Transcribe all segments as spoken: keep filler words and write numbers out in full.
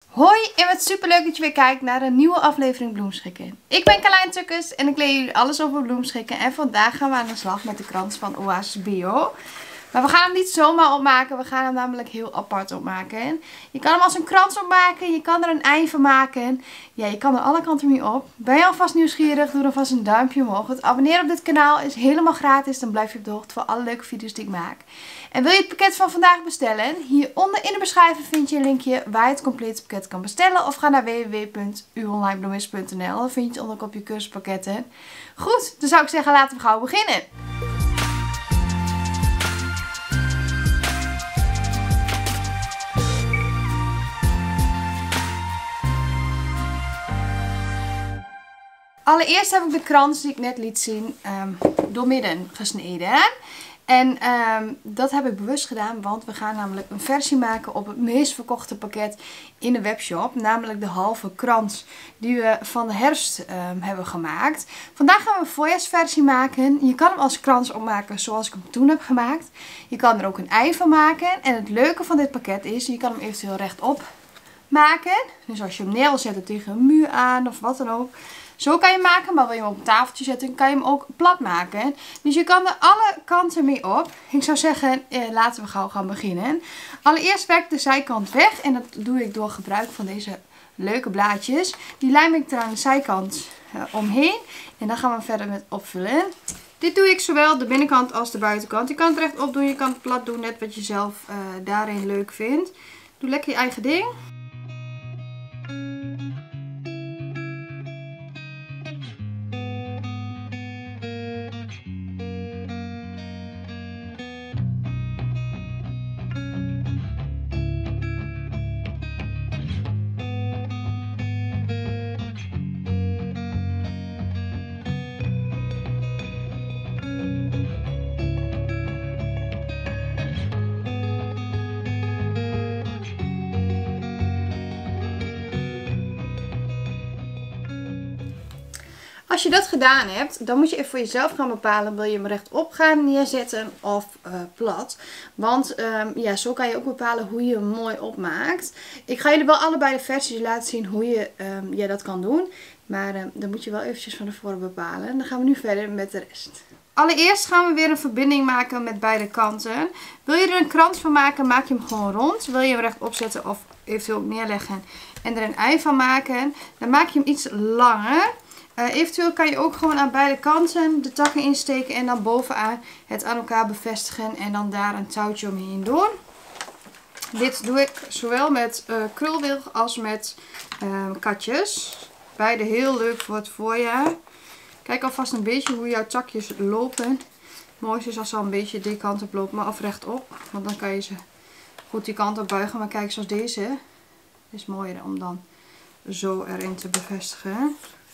Hoi en wat super leuk dat je weer kijkt naar een nieuwe aflevering Bloemschikken. Ik ben Carlijn Tukkers en ik leer jullie alles over bloemschikken. En vandaag gaan we aan de slag met de krans van Oasis Bio. Maar we gaan hem niet zomaar opmaken, we gaan hem namelijk heel apart opmaken. Je kan hem als een krans opmaken, je kan er een ei van maken. Ja, je kan er alle kanten mee op. Ben je alvast nieuwsgierig, doe dan vast een duimpje omhoog. Het abonneren op dit kanaal is helemaal gratis, dan blijf je op de hoogte van alle leuke video's die ik maak. En wil je het pakket van vandaag bestellen? Hieronder in de beschrijving vind je een linkje waar je het complete pakket kan bestellen. Of ga naar w w w punt uonlinebloemist punt n l. Dan vind je het onder kopje cursuspakketten. Goed, dan zou ik zeggen laten we gauw beginnen. Allereerst heb ik de krans die ik net liet zien um, doormidden gesneden. En um, dat heb ik bewust gedaan, want we gaan namelijk een versie maken op het meest verkochte pakket in de webshop. Namelijk de halve krans die we van de herfst um, hebben gemaakt. Vandaag gaan we een voorjaarsversie maken. Je kan hem als krans opmaken zoals ik hem toen heb gemaakt. Je kan er ook een ei van maken. En het leuke van dit pakket is, je kan hem eventueel rechtop maken. Dus als je hem neer wil zetten tegen een muur aan of wat dan ook. Zo kan je hem maken, maar wil je hem op een tafeltje zetten, kan je hem ook plat maken. Dus je kan er alle kanten mee op. Ik zou zeggen, eh, laten we gauw gaan beginnen. Allereerst werk ik de zijkant weg en dat doe ik door gebruik van deze leuke blaadjes. Die lijm ik er aan de zijkant eh, omheen en dan gaan we verder met opvullen. Dit doe ik zowel de binnenkant als de buitenkant. Je kan het rechtop doen, je kan het plat doen, net wat je zelf uh, daarin leuk vindt. Doe lekker je eigen ding. Als je dat gedaan hebt, dan moet je even voor jezelf gaan bepalen, wil je hem rechtop gaan neerzetten of uh, plat. Want um, ja, zo kan je ook bepalen hoe je hem mooi opmaakt. Ik ga jullie wel allebei de versies laten zien hoe je um, ja, dat kan doen. Maar um, dan moet je wel eventjes van tevoren bepalen. Dan gaan we nu verder met de rest. Allereerst gaan we weer een verbinding maken met beide kanten. Wil je er een krans van maken, maak je hem gewoon rond. Wil je hem rechtop zetten of eventueel ook neerleggen en er een ei van maken, dan maak je hem iets langer. Uh, eventueel kan je ook gewoon aan beide kanten de takken insteken en dan bovenaan het aan elkaar bevestigen en dan daar een touwtje omheen doen. Dit doe ik zowel met uh, krulwilg als met uh, katjes. Beide heel leuk voor het voorjaar. Kijk alvast een beetje hoe jouw takjes lopen. Het mooiste is als ze al een beetje die kant op lopen, maar of rechtop. Want dan kan je ze goed die kant op buigen. Maar kijk, zoals deze. Het is mooier om dan zo erin te bevestigen.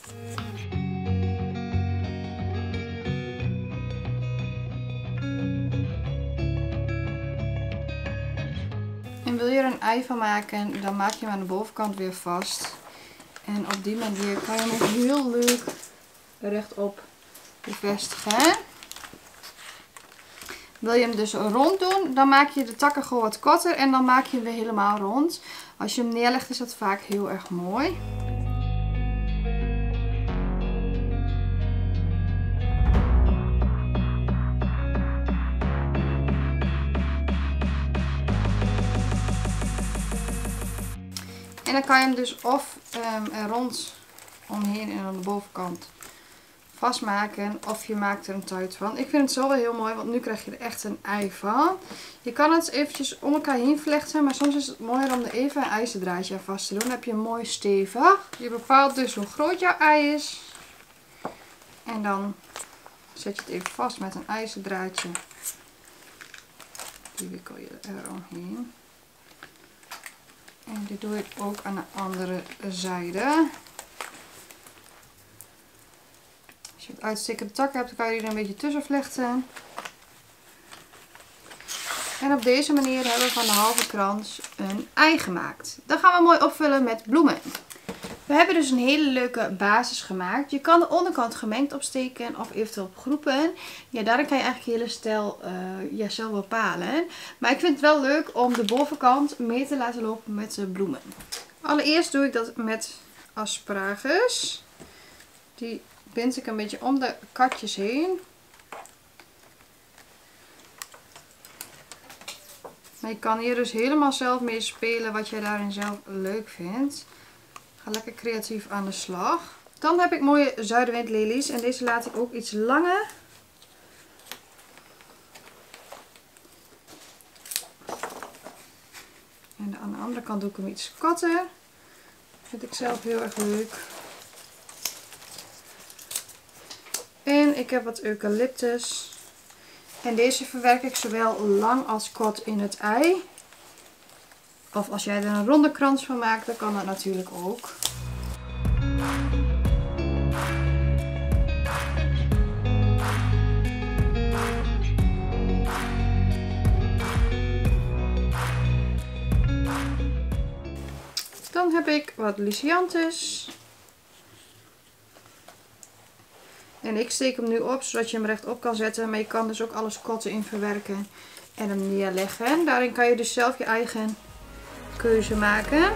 En wil je er een ei van maken, dan maak je hem aan de bovenkant weer vast. En op die manier kan je hem ook heel leuk rechtop bevestigen. Wil je hem dus rond doen, dan maak je de takken gewoon wat korter en dan maak je hem weer helemaal rond. Als je hem neerlegt is dat vaak heel erg mooi. En dan kan je hem dus of um, er rond omheen en aan de bovenkant vastmaken. Of je maakt er een tuit van. Ik vind het zo wel heel mooi, want nu krijg je er echt een ei van. Je kan het eventjes om elkaar heen vlechten. Maar soms is het mooier om er even een ijzerdraadje aan vast te doen. Dan heb je hem mooi stevig. Je bepaalt dus hoe groot jouw ei is. En dan zet je het even vast met een ijzerdraadje. Die wikkel je er omheen. En dit doe ik ook aan de andere zijde. Als je het uitstekende tak hebt, dan kan je er een beetje tussen vlechten. En op deze manier hebben we van de halve krans een ei gemaakt. Dan gaan we mooi opvullen met bloemen. We hebben dus een hele leuke basis gemaakt. Je kan de onderkant gemengd opsteken of eventueel op groepen. Ja, daarin kan je eigenlijk je hele stijl uh, ja, zelf bepalen. Maar ik vind het wel leuk om de bovenkant mee te laten lopen met de bloemen. Allereerst doe ik dat met asparagus. Die bind ik een beetje om de katjes heen. Maar je kan hier dus helemaal zelf mee spelen wat je daarin zelf leuk vindt. Ga lekker creatief aan de slag. Dan heb ik mooie zuidenwindlelies en deze laat ik ook iets langer. En aan de andere kant doe ik hem iets korter. Vind ik zelf heel erg leuk. En ik heb wat eucalyptus. En deze verwerk ik zowel lang als kort in het ei. Of als jij er een ronde krans van maakt, dan kan dat natuurlijk ook. Dan heb ik wat Lycianthus. En ik steek hem nu op, zodat je hem rechtop kan zetten. Maar je kan dus ook alles kotten in verwerken en hem neerleggen. Daarin kan je dus zelf je eigen keuze maken.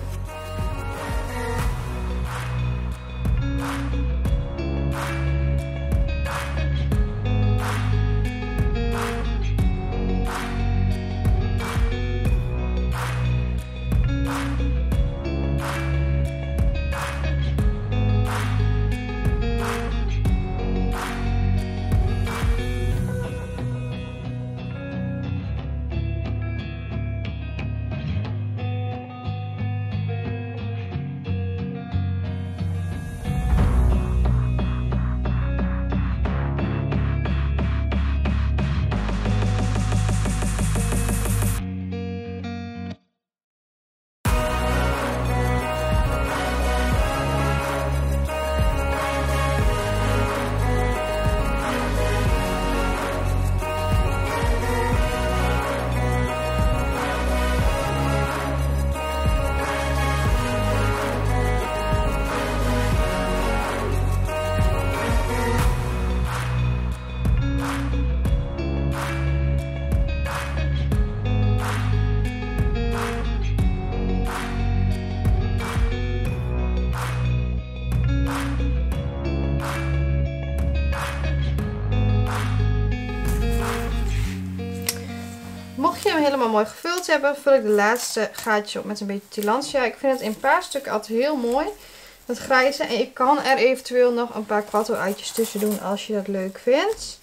Mocht je hem helemaal mooi gevuld hebben, vul ik de laatste gaatje op met een beetje Tillandsia. Ik vind het in een paar stukken altijd heel mooi, dat grijze. En ik kan er eventueel nog een paar quattro uitjes tussen doen als je dat leuk vindt.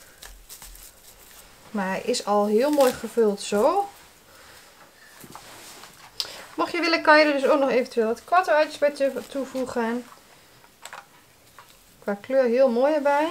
Maar hij is al heel mooi gevuld zo. Mocht je willen, kan je er dus ook nog eventueel wat quattro uitjes bij toevoegen. Qua kleur heel mooi erbij.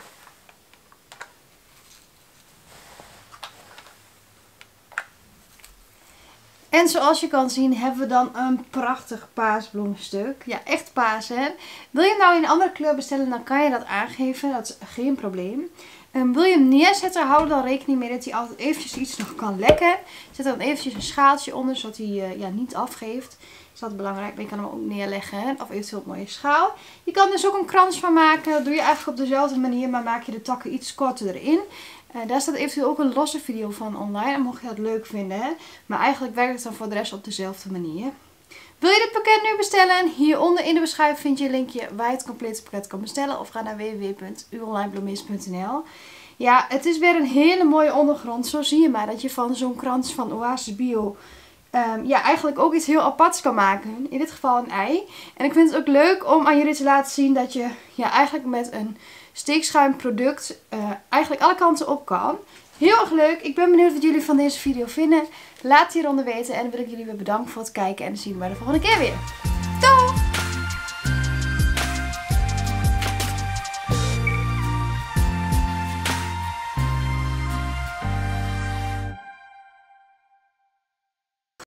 En zoals je kan zien hebben we dan een prachtig paasbloemstuk. Ja, echt paas, hè. Wil je hem nou in een andere kleur bestellen, dan kan je dat aangeven. Dat is geen probleem. Um, wil je hem neerzetten, hou er dan rekening mee dat hij altijd eventjes iets nog kan lekken. Zet er dan eventjes een schaaltje onder, zodat hij uh, ja, niet afgeeft. Is dat belangrijk, maar je kan hem ook neerleggen. Of eventueel op een mooie schaal. Je kan dus ook een krans van maken. Dat doe je eigenlijk op dezelfde manier, maar maak je de takken iets korter erin. Uh, daar staat eventueel ook een losse video van online, mocht je dat leuk vinden. Hè? Maar eigenlijk werkt het dan voor de rest op dezelfde manier. Wil je dit pakket nu bestellen? Hieronder in de beschrijving vind je een linkje waar je het complete pakket kan bestellen. Of ga naar w w w punt uw online bloemist punt n l. Ja, het is weer een hele mooie ondergrond. Zo zie je maar dat je van zo'n krans van Oasis Bio Um, ja, eigenlijk ook iets heel aparts kan maken. In dit geval een ei. En ik vind het ook leuk om aan jullie te laten zien dat je ja, eigenlijk met een steekschuim product uh, eigenlijk alle kanten op kan. Heel erg leuk. Ik ben benieuwd wat jullie van deze video vinden. Laat het hieronder weten. En dan wil ik jullie weer bedanken voor het kijken. En dan zien we bij de volgende keer weer.